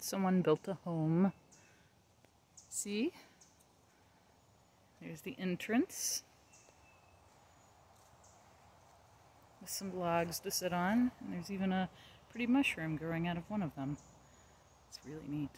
someone built a home. See? There's the entrance. With some logs to sit on. And there's even a pretty mushroom growing out of one of them. It's really neat.